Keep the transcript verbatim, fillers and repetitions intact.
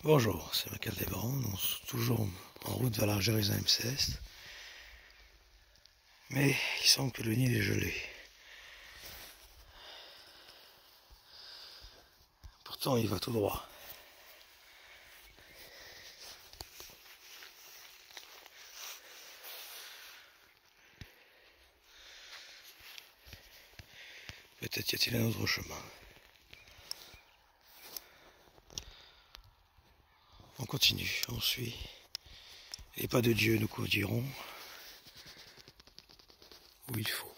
Bonjour, c'est Michael Desbaron, nous sommes toujours en route vers la Jérusalem-Céleste. Mais il semble que le Nil est gelé. Pourtant il va tout droit. Peut-être y a-t-il un autre chemin. On continue, on suit. Les pas de Dieu nous conduiront où il faut.